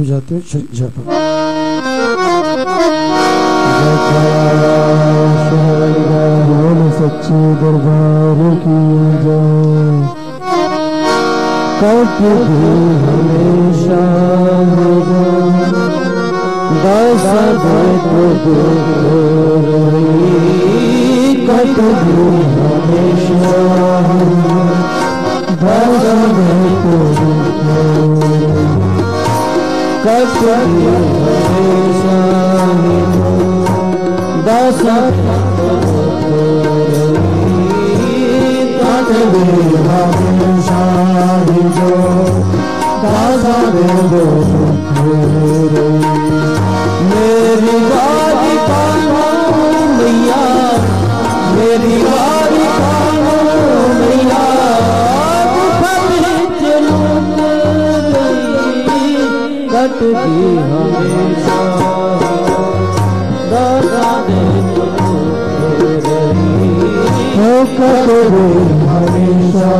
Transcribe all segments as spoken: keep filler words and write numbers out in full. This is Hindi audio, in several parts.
जाते हैं श्री जप सच्चे दरबार की जय कट भी हमेशा दस कट भी हमेशा कट भी हमेशा दस कट भी हमेशा जो दस मेरी बारी पानो मैया मेरी बारी पानो मैया कट भी हमेशा कट भी हमेशा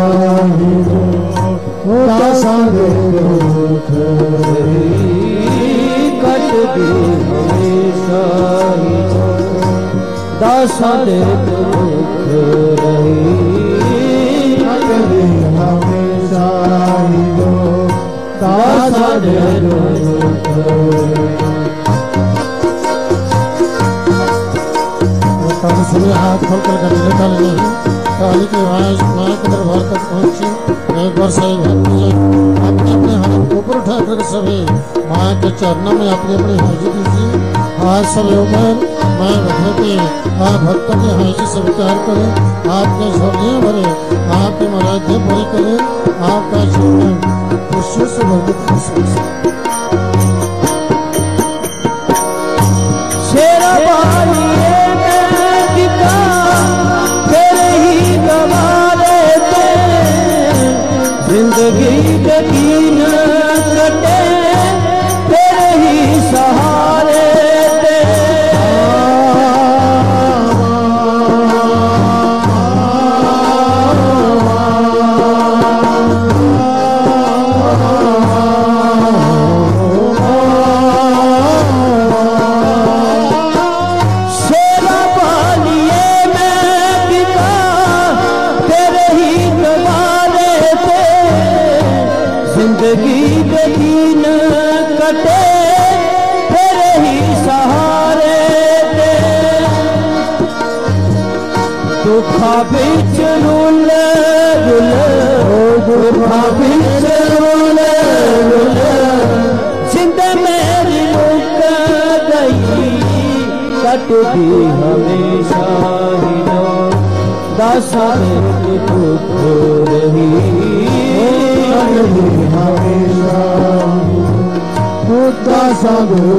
कट भी हमेशा दासा दे दुख रही कट भी हमेशा दासा दे दुख सुनिए हाथ खोलकर कर लेता नहीं काली की आवाज माँ के दरबार तक पहुंची एक बार सही भक्ति अपने अपने हाथ ऊपर उठाकर सभी माँ के चरणों में अपनी अपनी हाजिरी दीजिए। आज सभी उम्र मैं भगवती आप भक्तों की हाजिरी स्वीकार करें आपके झोलियाँ भरे आपकी मुरादें पूरी करें आपका जीवन खुशियों से भरपूर खुशी शेरा बानी जिंदगी कटी न कटे तेरे ही सहारे दे शेरा पालिए मैं पिता तेरे ही दरबारे दे जिंदगी कटी न कटे तेरे ही सहारे दे दुखा बिच रुल रुल दुखा बिच रुल रुल जिंद मेरी रुक गई कट भी हमेशा ही नो दासा दुख रही हमेशा दासा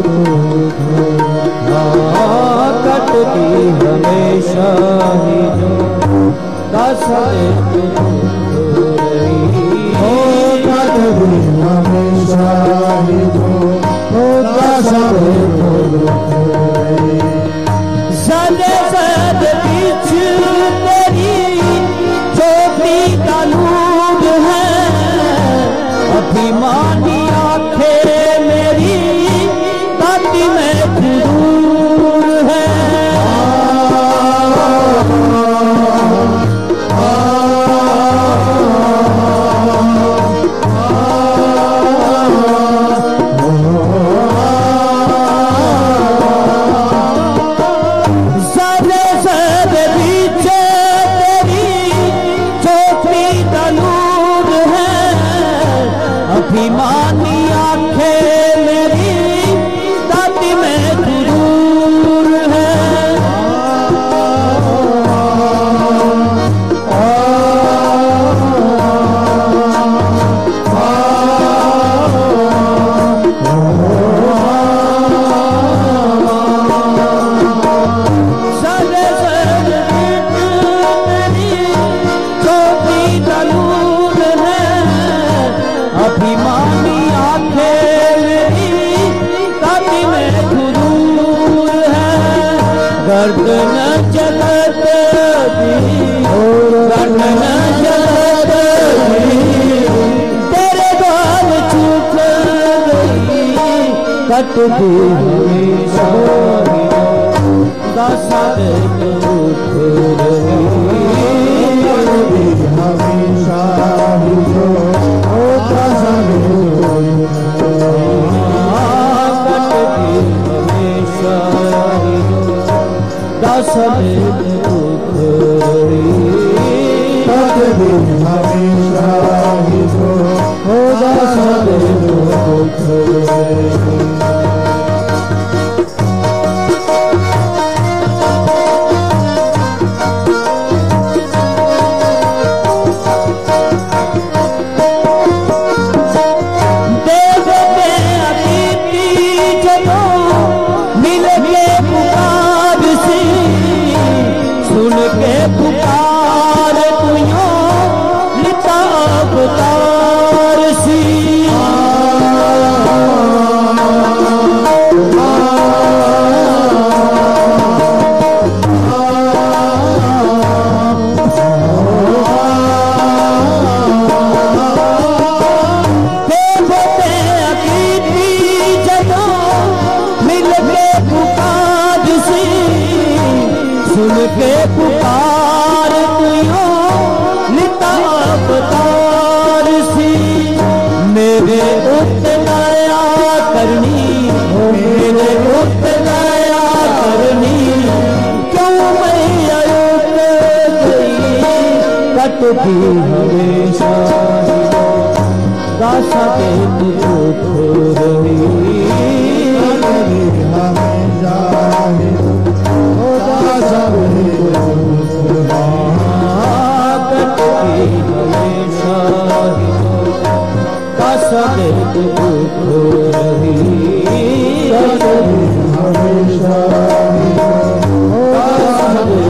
कट भी हमेशा ही जो दासा कट भी हमेशा ही जो दासा सदे सद बीच तेरी छोटी तालूद है अभिमानी आंखें मेरी ताती में दूर है सदे सद बीच तेरी छोटी तालूद है अभिमानी आंखें मेरी दादी में जरूर है सदे सद मेरी छोटी तलूर है अभिमानी आंखें मेरी दादी में जरूर है गर्दन जगत दी गर्दन जगत दी तेरे द्वार चुक गई कटती हमेशा दासा दे दुख रही हमेशा जो दासा दे कटती हमेशा दासा दे दुख रही कटती हमेशा जो दासा दे दुख रही। कटती हमेशा दासा दे दुख रही हमेशा दासा दे कटती हमेशा दासा दे दुख रही हमेशा दासा दे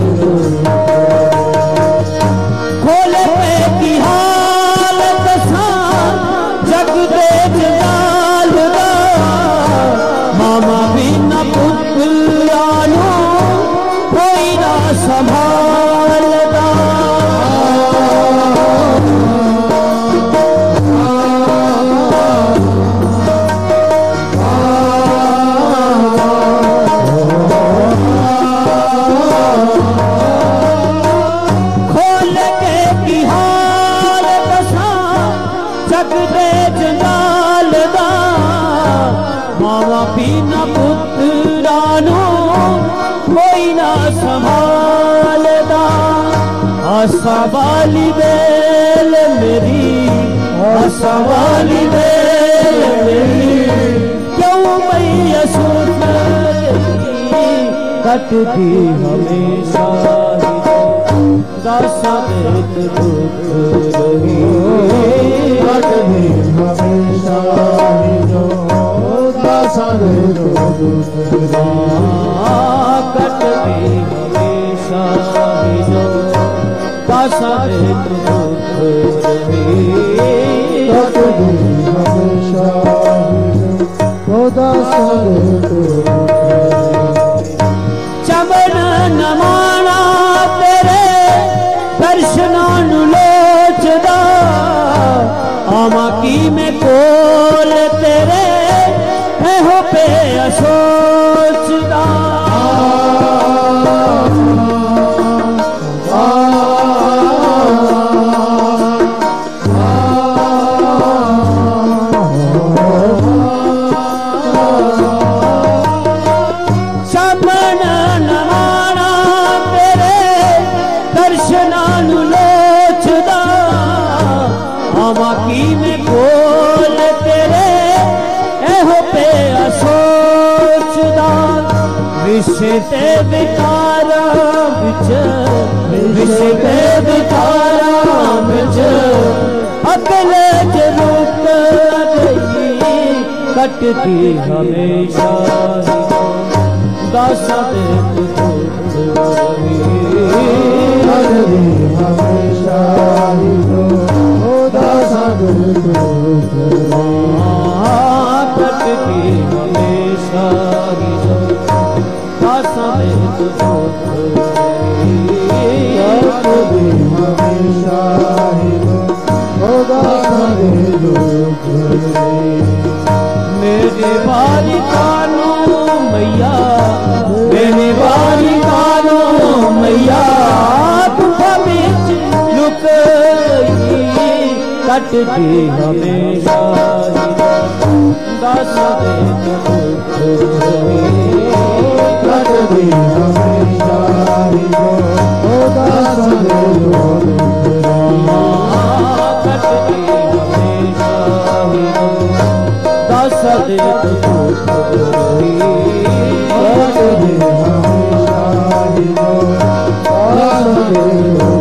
आशा वाली बेल मेरी आशा वाली बेल मेरी क्यों मैया सोच कटती हमेशा दासा दे दुख रही कटती हमेशा जो दासा दे दुख रही कटती हमेशा जो दासा दे दुख रही कटती हमेशा जो दासा दे दुख रही। चमन नमाना तेरे दर्शनां नूं लोचदा आमा की मैं कोल तेरे एहो पे सोचदा विषय ते विकारा विच विषय ते विकारा विच अकल जरूरत गई कटती हमेशा दासा दे दुख रही हमेशा दासा दे दुख कटती हमेशा दासा दे दुख रही हमेशा दासा दे दुख रही। मेरी मेरे बारी कानू मैया मेरे बारी कानू मैया दुखा बीच लुक कटती हमेशा दास दे कटती हमेशा ओ दास दे कटती हमेशा दास दे कटती हमेशा दास दे